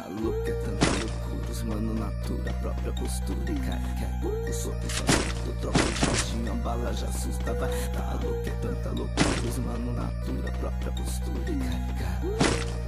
louco, é tanta loucura, os mano natura, própria postura. E cai, pouco soco, só sinto, troco de a bala já assusta, vai. Tá louco, é tanta loucura, os mano natura, própria postura. E cai.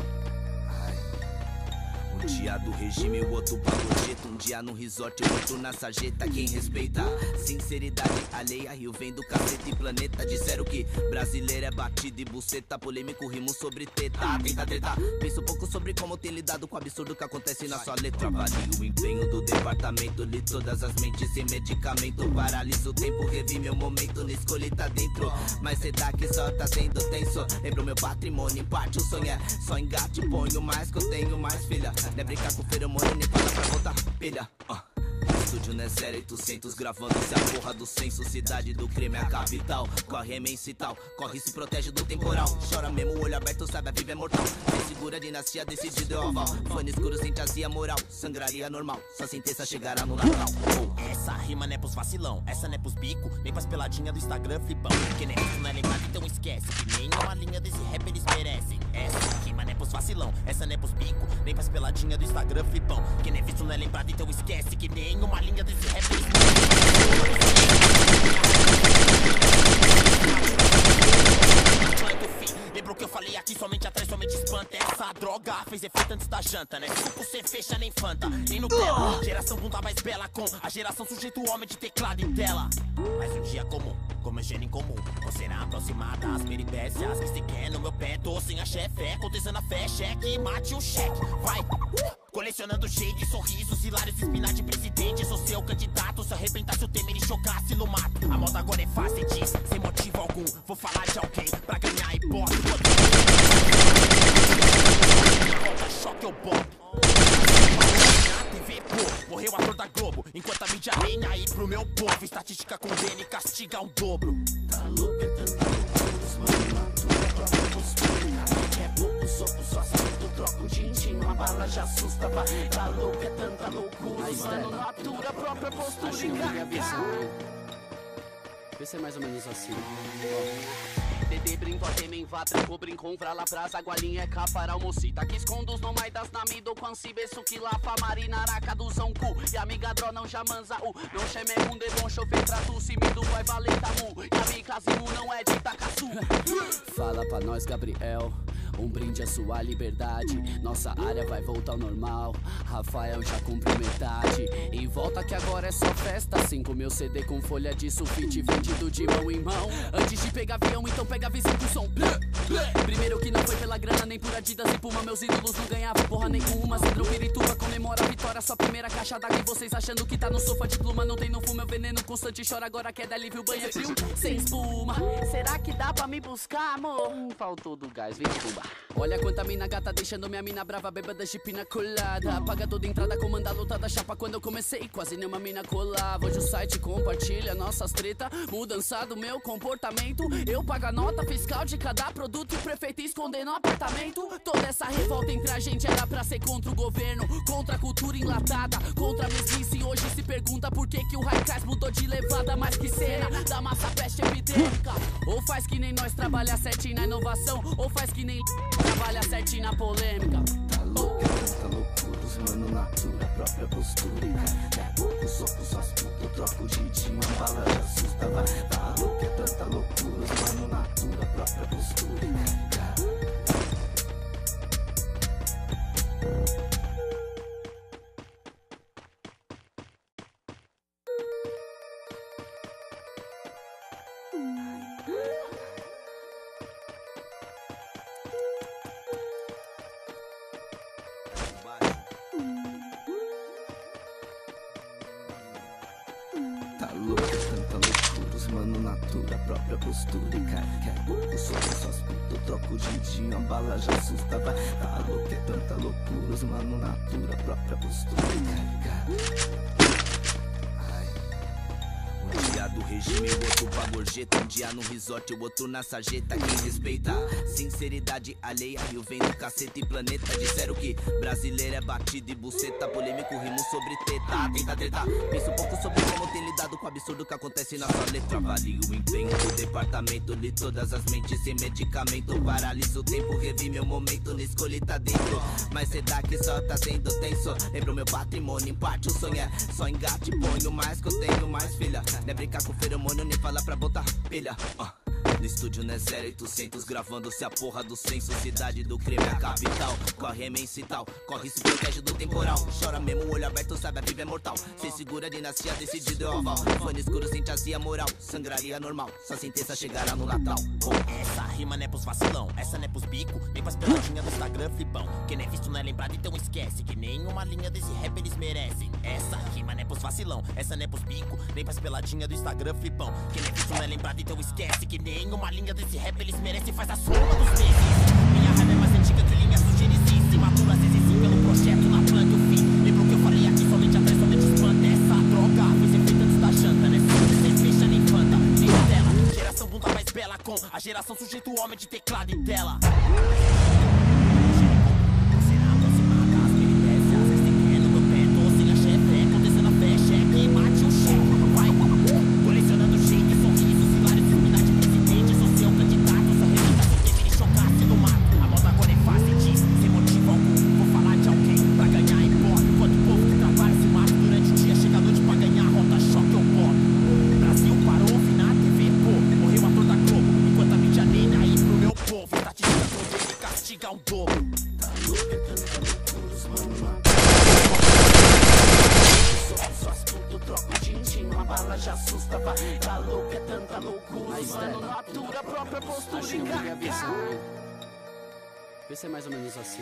Um dia do regime, o outro bagulheta. Um dia no resort, o outro na sarjeta. Quem respeita sinceridade alheia, rio vem do cacete e planeta. Disseram que brasileiro é batido e buceta. Polêmico, rimo sobre teta, tenta tretar. Penso um pouco sobre como tem lidado com o absurdo que acontece na sua letra. Avalio o empenho do departamento, li todas as mentes sem medicamento. Paraliso o tempo, revi meu momento, não escolhi tá dentro. Mas cê dá que só tá sendo tenso. Lembro meu patrimônio, em parte o sonho é só engate, ponho mais que eu tenho mais, filha. Não é brincar com feromônio, nem fala pra voltar pilha. Estúdio não é 0800 gravando se a porra do censo. Cidade do crime é a capital. Corre imenso e tal, corre se protege do temporal. Chora mesmo, olho aberto, sabe a vida é mortal. Quem segura a dinastia, decidido é o aval. Fã no escuro, sente azia moral. Sangraria normal, sua sentença chegará no Natal. Essa rima não é pros vacilão, essa não é pros bico, nem pras peladinhas do Instagram flipão. Que nem isso não é lembrado, então esquece que nenhuma linha desse rap eles merecem. Essa rima não é pros vacilão, essa não é pros bico, nem pras peladinhas do Instagram flipão. Que nem visto não é lembrado, então esquece que nenhuma linha desse rap eles merecem. Lembra o que eu falei aqui, somente atrás, somente espanta. Essa droga fez efeito antes da janta, né? Suco cê fecha nem Fanta, nem Nutella. Geração bunda mais bela com a geração sujeito homem de teclado em tela. Mais um dia comum, como é gênio incomum. Você será aproximada das peripécias que se quer no meu pé. Tô sem a chefe, contestando a fé, cheque, mate o cheque, vai. Colecionando shade, sorrisos, hilários, espinar de presidente. Sou seu candidato, se arrebentasse o temer e chocasse no mato. A moda agora é fácil, diz, sem motivo algum. Vou falar de alguém pra ganhar ibope. Volta, choque ou bombe. TV, pô, morreu o ator da Globo. Enquanto a mídia reina aí pro meu povo. Estatística condena e castiga o dobro. Tá louco, é tanta loucura, os mano natura, própria postura. É pouco soco, só sinto, troco de uma bala já assusta, vai. Tá louco, é tanta loucura, os mano natura, própria postura. Acho que eu minha visão. Vê se é mais ou menos assim. Dede brinco até me invadra, cobrim com vrala brasa, gualinha é capara, almocita, que escondos não mais das namido, quansi beço que lafa, marinaraca do zonku, e amiga dro não jamanza u, não cheme runde bom chofer tratu, se me do vai valer tamu, e a mi casimu não é de Itacaçu. Fala pra nós, Gabriel. Um brinde à sua liberdade. Nossa área vai voltar ao normal. Rafael já cumpriu metade. Em volta que agora é só festa. 5 mil CD com folha de sulfite vendido de mão em mão. Antes de pegar avião, então pega vizinho com som. Primeiro que não foi pela grana, nem por Adidas e Puma. Meus ídolos não ganhavam porra nenhuma. Cedro Pirituba comemora a vitória. Sua primeira caixa d'água e vocês achando que tá no sofá de pluma. Não tem no fumo, é veneno constante. Chora agora, queda, alívio, banho é frio. Sem espuma. Será que dá pra me buscar, amor? Faltou do gás, vem fumar. Olha quanta mina gata, deixando minha mina brava, bêbada de pina colada. Paga toda entrada, comanda a luta da chapa. Quando eu comecei, quase nenhuma mina colava. Hoje o site compartilha nossas treta, mudança do meu comportamento. Eu pago a nota fiscal de cada produto e o prefeito esconder no apartamento. Toda essa revolta entre a gente era pra ser contra o governo, contra a cultura enlatada, contra a mesmice. E hoje se pergunta por que o Raikais mudou de levada mais que cena da massa peste epidêmica. Ou faz que nem nós trabalha certinho na inovação, ou faz que nem trabalha certinho na polêmica. Tá louco, é tanta loucura, os mano natura, própria postura. É pouco soco, só escuto, troco de uma bala já assusta, vai. Tá louco, é tanta loucura, os mano natura, própria postura. Tá louco, é tanta loucura, os mano natura, própria postura. Quer pouco soco, só escuto, troco de uma bala já assusta, vai. Tá louco, é tanta loucura, os mano natura, própria postura. Um dia do regime, o outro pra gorjeta. Um dia no resort, o outro na sarjeta. Quem respeita sinceridade alheia, rio vem do cacete e planeta. Disseram que brasileiro é batido e buceta. Polêmico rimo sobre teta, tenta tretar. Penso um pouco sobre como tem lidado com o absurdo que acontece na sua letra. Avalio o empenho do departamento, li todas as mentes sem medicamento. Paraliso o tempo, revi meu momento, não escolhi tá dentro. Mas cê dá que só tá sendo tenso. Lembro meu patrimônio, em parte o sonho é só engate, ponho mais que eu tenho mais, filha. Não é brincar com feromônio, nem falar pra botar pilha. No estúdio não é 0800, gravando-se a porra do censo. Cidade do crime é a capital, corre imenso e tal. Corre se protege do temporal, chora mesmo, olho aberto, sabe a vida é mortal. Cê segura a dinastia, decidido é o aval. Foi no escuro sem chassia moral, sangraria normal. Sua sentença chegará no Natal. Essa rima não é pros vacilão, essa não é pros bico, nem pras peladinhas do Instagram flipão. Quem não é visto não é lembrado, então esquece que nenhuma linha desse rap eles merecem. Essa rima não é pros vacilão, essa não é pros bico, nem pras peladinhas do Instagram flipão. Quem não é visto não é lembrado, então esquece que nenhuma linha desse rap eles merecem. Faz a soma dos meses. Minha raiva é mais antiga que linha sugericíssima. Matura sim pelo projeto na planta o fim. Lembra o que eu falei aqui, somente atrás, somente espanta. Essa droga fez efeito antes da janta, né? Sem fecha nem fanta, nem tela. Geração bunda mais bela com a geração sujeito homem de teclado em tela. Esse é mais ou menos assim.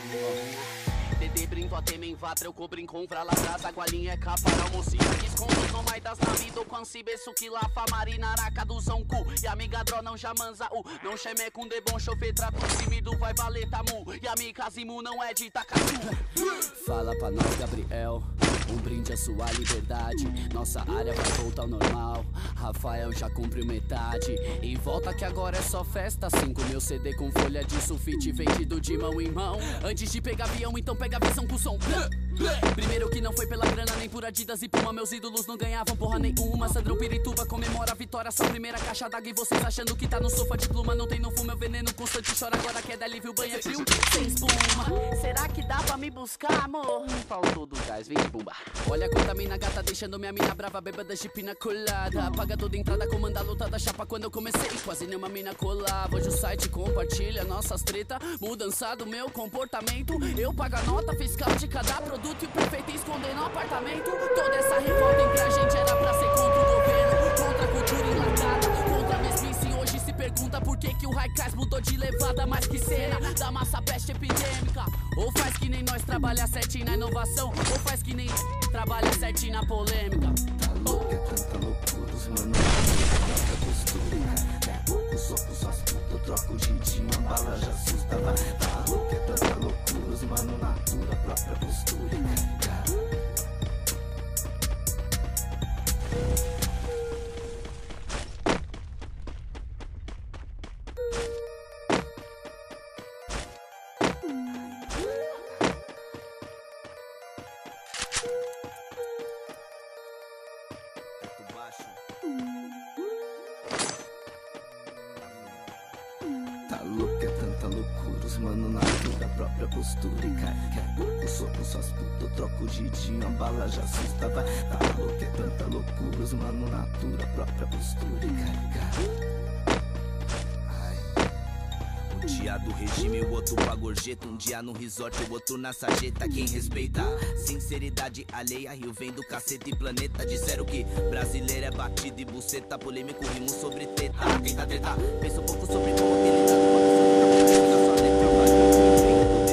Dedê brinco até me invatra, eu cobrim com vralabras, agualinha é capa, almocita, que escondos no mai das navido, com si beço que lafa, marinaraca do zoncu, e amiga dro não jamanza u, não cheme com debon, chofe trato tímido, vai valer tamu, e amiga zimu não é de Itacatu. Fala pra nós, Gabriel, um brinde à sua liberdade, nossa área vai voltar ao normal, Rafael já cumpriu metade, e volta que agora é só festa, 5 mil CD com folha de sulfite vendido de mão em mão, antes de pegar avião então pega a visão com som. Primeiro que não foi pela grana nem por Adidas e Puma, meus ídolos não ganhavam porra nenhuma. Sandrão Pirituba comemora a vitória, sua primeira caixa d'água e vocês achando que tá no sofá de pluma. Não tem no fumo, meu veneno constante chora agora queda alívio, banho é frio sem espuma. Será que dá pra me buscar, amor? Faltou do gás, vem de bumba. Olha quanta mina gata deixando minha mina brava, bêbada de pina colada. Paga toda entrada, comanda a luta da chapa quando eu comecei, quase nenhuma mina colava. Hoje o site compartilha nossas treta, mudança do meu comportamento. Eu pago a nota fiscal de cada produto e o prefeito esconder no apartamento. Toda essa revolta entre a gente era pra ser contra o governo, contra a cultura enlatada, contra a mesmice. E hoje se pergunta por que o Raikais mudou de levada mais que cena da massa peste epidêmica. Ou faz que nem nós trabalha certinho na inovação, ou faz que nem trabalha certinho na polêmica. Tá louco, é tanta loucura, os mano, tanta postura. É pouco soco, só as putas, troco de dia, uma bala já assusta. Tá louco, é tanta loucura, os mano, natura, própria postura. Tá louco, é tanta loucura, os mano natura, própria postura. E quer pouco soco, só as putas, troco de dia, uma bala já assusta. Vai, tá louco, é tanta loucura, os mano natura, própria postura. E um dia do regime, o outro pra gorjeta. Um dia no resort, o outro na sarjeta. Quem respeita sinceridade alheia, rio vem do cacete e planeta. Disseram que brasileiro é batido e buceta. Polêmico rimo sobre teta, tenta tretar. Pensa um pouco sobre como tem lidado com a sua letra. Do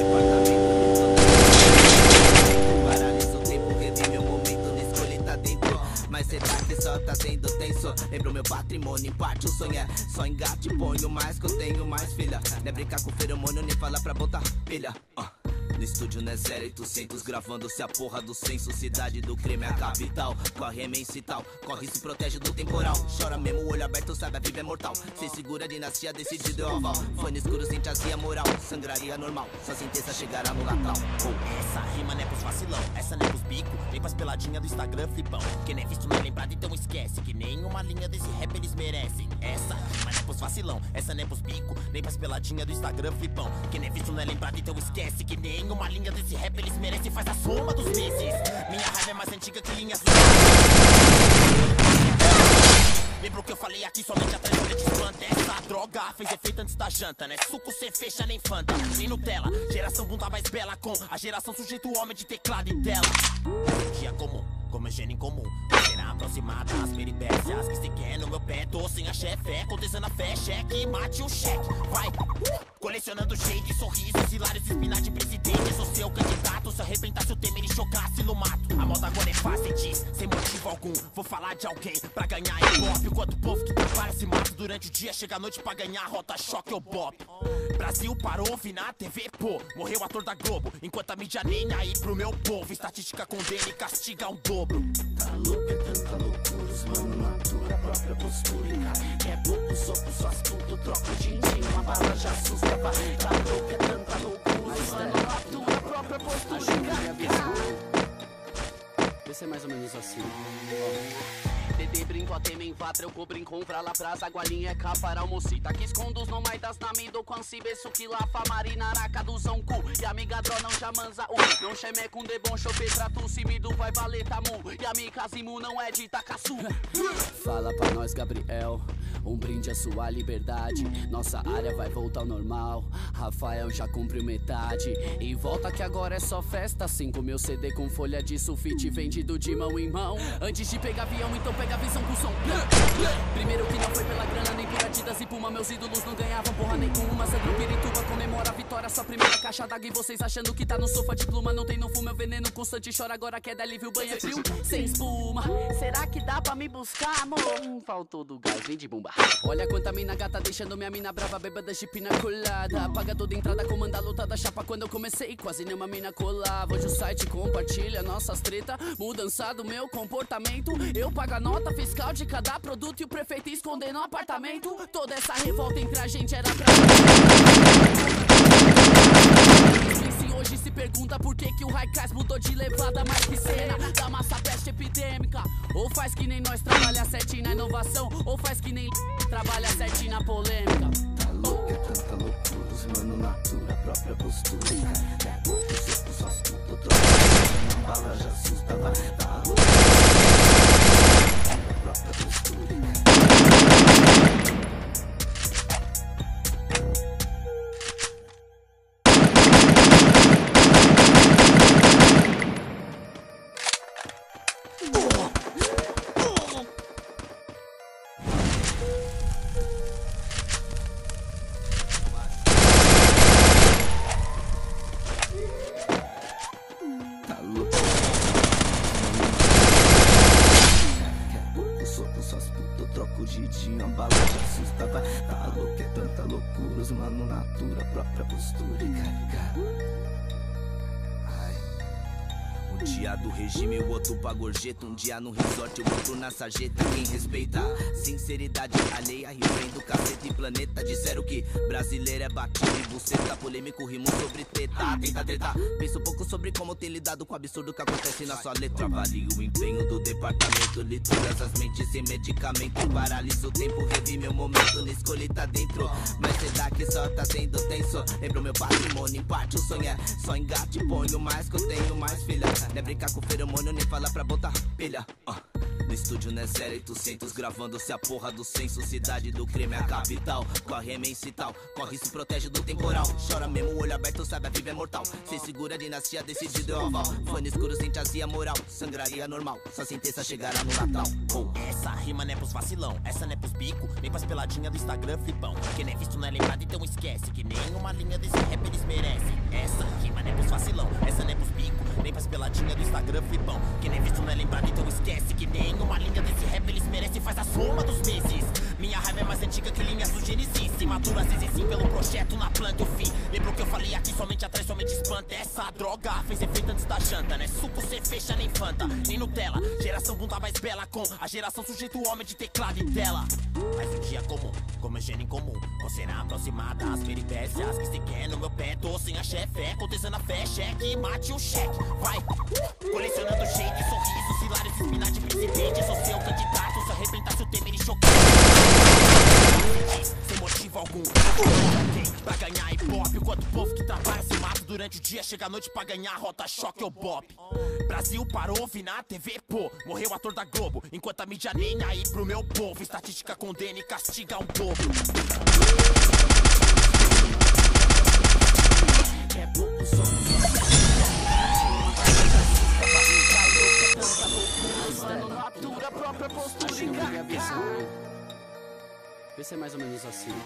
departamento, paralisa o tempo, revi meu momento, não escolhi tá dentro. Mas cê tá que só tá sendo tenso. Lembro meu patrimônio, em parte o sonho é só engate, ponho mais que eu tenho mais, filha. Não é brincar com feromônio, nem falar pra botar pilha. No estúdio não é 0800, gravando-se a porra do senso. Cidade do crime é a capital. Corre imensital, corre se protege do temporal. Chora mesmo, olho aberto, sabe a vida é mortal. Cê segura a dinastia, decidido é o aval. Foi no escuro, sente azia moral. Sangraria normal, sua sentença chegará no Natal. Essa rima não é pros vacilão, essa não é pros bico, nem pras peladinhas do Instagram flipão. Quem não é visto não é lembrado, então esquece que nenhuma linha desse rap eles merecem. Essa rima não é pros vacilão, essa não é pros bico, nem pras peladinhas do Instagram flipão. Quem não é visto não é lembrado, então esquece que nenhuma linha desse rap eles merecem. Faz a soma dos meses. Minha raiva é mais antiga que linhas do... Lembra o que eu falei aqui somente atrás do desplanta. Essa droga fez efeito antes da janta, né? Suco cê fecha nem Fanta, nem Nutella. Geração bunda mais bela com a geração sujeito homem de teclado e tela. Dia comum, como é gênio incomum. Será aproximada as peripécias que cê quer no meu pé. Tô sem a chefe, contestando a fé. Cheque, mate o cheque, vai. Colecionando shade de sorrisos, hilários, espinar de presidente. Sou seu candidato, se arrebentasse o tema e chocasse no mato. A moda agora é fácil, diz, sem motivo algum. Vou falar de alguém pra ganhar ibope. Enquanto o povo que trabalha se mata durante o dia, chega à noite pra ganhar rota choque ou bop. Brasil parou, vi na TV, pô, morreu o ator da Globo. Enquanto a mídia nem aí pro meu povo. Estatística condena e castiga o dobro. Tá louco, é tanta loucura, os mano natura, própria postura. É pouco soco, só tudo, troco de dinheiro, uma bala já assusta. Tá louco, é tanta loucura, os mano natura, própria postura. Vai ser mais ou menos assim. Dede brinco até me invatra, eu cobrim compra lá pras agualinha é capa almocita. Que escondos não mais das namido, quansi beço que lá fa marinaraca do zoncu. E amiga dro não jamanza não cheme com debon chopetra tu se mido vai valer tamu. E amiga zimu não é de Itacaçu. Fala pra nós Gabriel, um brinde à sua liberdade. Nossa área vai voltar ao normal. Rafael já cumpriu metade. E volta que agora é só festa. 5 mil CD com folha de sulfite vendido de mão em mão. Antes de pegar avião, então pega a visão com som. Primeiro que não foi pela grana, nem por Adidas e Puma. Meus ídolos não ganhavam porra nem com uma. Sandro Pirituba comemora a vitória, sua primeira caixa d'água. E vocês achando que tá no sofá de pluma. Não tem no fumo, é veneno constante. Chora agora, queda alívio, o banho é frio sem espuma. Será que dá pra me buscar, amor? Faltou do gás, vem de bomba. Olha quanta mina gata, deixando minha mina brava. Bêbada de pina colada. Paga toda entrada, comanda a luta da chapa. Quando eu comecei, quase nenhuma mina colava. Hoje o site compartilha nossas treta. Mudança do meu comportamento. Eu pago a nota fiscal de cada produto. E o prefeito esconder no apartamento. Toda essa revolta entre a gente era pra... Se hoje se pergunta por que o Raikais mudou de levada mais que cena da massa peste epidêmica. Ou faz que nem nós trabalha certinho na inovação, ou faz que nem trabalha certinho na polêmica. Tá louco, é tanta loucura, os mano natura, própria postura. É pouco soco, só escuta, troca, uma bala já assusta, vai. Tá louco, é própria postura. Gorjeta, um dia no resort, o outro na sarjeta. Quem respeita sinceridade alheia, rio vem do cacete e planeta. Disseram que brasileiro é batido e buceta. Polêmico, rimo sobre teta, tenta tretar. Penso um pouco sobre como tem lidado com o absurdo que acontece na sua letra. Avalio o empenho do departamento, li todas as mentes sem medicamento. Paraliso o tempo, revi meu momento, não escolhi tá dentro. Mas cê dá que só tá sendo tenso. Lembro meu patrimônio, em parte o sonho é só engate, ponho mais que eu tenho mais filha. Não é brincar com feromônio, nem falar pra botar pilha. No estúdio não é 0800, gravando-se a porra do senso. Cidade do crime é a capital. Corre imensital, corre se protege do temporal. Chora mesmo, olho aberto, sabe a vida é mortal. Cê segura a dinastia, decidido é o aval. Foi no escuro, sente azia moral. Sangraria normal, sua sentença chegará no Natal. Essa rima não é pros vacilão, essa não é pros bico, nem pras peladinhas do Instagram flipão. Quem não é visto não é lembrado, então esquece que nenhuma linha desse rap eles merecem. Essa rima não é pros vacilão, essa não é pros bico, nem pras peladinhas do Instagram flipão. Quem não é visto não é lembrado, então esquece que nenhuma linha desse rap eles merecem. Faz a soma dos meses. Minha raiva é mais antiga que linhas do Genesis. Maduras vezes sim pelo projeto na planta o fim. Lembra o que eu falei aqui, somente atrai, somente espanta. Essa droga fez efeito antes da janta, né? Suco cê fecha nem Fanta, nem Nutella. Geração bunda mais bela com a geração sujeito homem de teclado e tela. Mais um dia comum, como é gênio incomum. Com cena aproximada, as peripécias que cê quer no meu pé. Tô sem a chefe, contestando a fé, cheque, mate o cheque. Vai, colecionando shake, sorrisos, hilários, espinade, presidente. Sou seu candidato, se arrebentasse o temer e chocar. Sem motivo algum, pra ganhar hip-hop. Enquanto o povo que trabalha se mata durante o dia, chega à noite pra ganhar rota, choque ou bop. Brasil parou, vi na TV, pô. Morreu o ator da Globo, enquanto a mídia nem aí pro meu povo. Estatística condena e castiga um povo. É pouco só. Acho que eu peguei a visão. Vê se é mais ou menos assim.